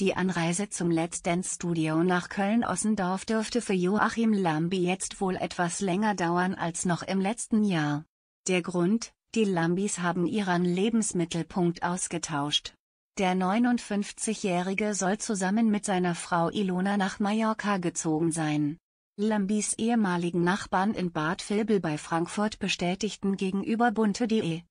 Die Anreise zum Let's Dance Studio nach Köln-Ossendorf dürfte für Joachim Lambi jetzt wohl etwas länger dauern als noch im letzten Jahr. Der Grund: Die Lambis haben ihren Lebensmittelpunkt ausgetauscht. Der 59-Jährige soll zusammen mit seiner Frau Ilona nach Mallorca gezogen sein. Lambis ehemaligen Nachbarn in Bad Vilbel bei Frankfurt bestätigten gegenüber bunte.de,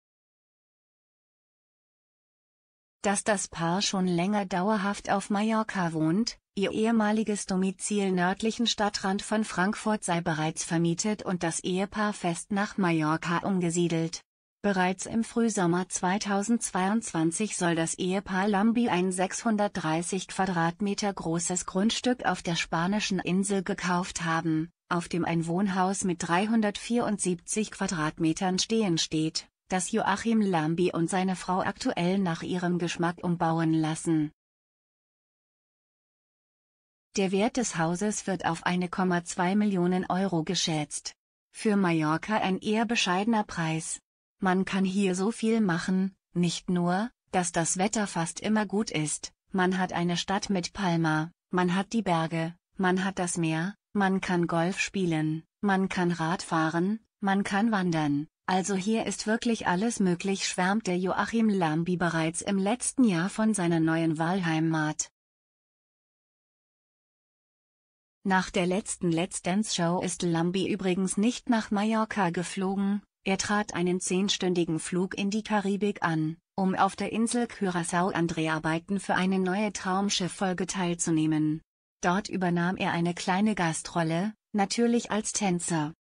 dass das Paar schon länger dauerhaft auf Mallorca wohnt. Ihr ehemaliges Domizil nördlichen Stadtrand von Frankfurt sei bereits vermietet und das Ehepaar fest nach Mallorca umgesiedelt. Bereits im Frühsommer 2022 soll das Ehepaar Lambi ein 630 Quadratmeter großes Grundstück auf der spanischen Insel gekauft haben, auf dem ein Wohnhaus mit 374 Quadratmetern stehen steht, das Joachim Lambi und seine Frau aktuell nach ihrem Geschmack umbauen lassen. Der Wert des Hauses wird auf 1,2 Millionen Euro geschätzt. Für Mallorca ein eher bescheidener Preis. Man kann hier so viel machen, nicht nur, dass das Wetter fast immer gut ist, man hat eine Stadt mit Palma, man hat die Berge, man hat das Meer, man kann Golf spielen, man kann Rad fahren, man kann wandern, also hier ist wirklich alles möglich, schwärmte Joachim Lambi bereits im letzten Jahr von seiner neuen Wahlheimat. Nach der letzten Let's Dance Show ist Lambi übrigens nicht nach Mallorca geflogen. Er trat einen 10-stündigen Flug in die Karibik an, um auf der Insel Curaçao an Dreharbeiten für eine neue Traumschiff-Folge teilzunehmen. Dort übernahm er eine kleine Gastrolle, natürlich als Tänzer.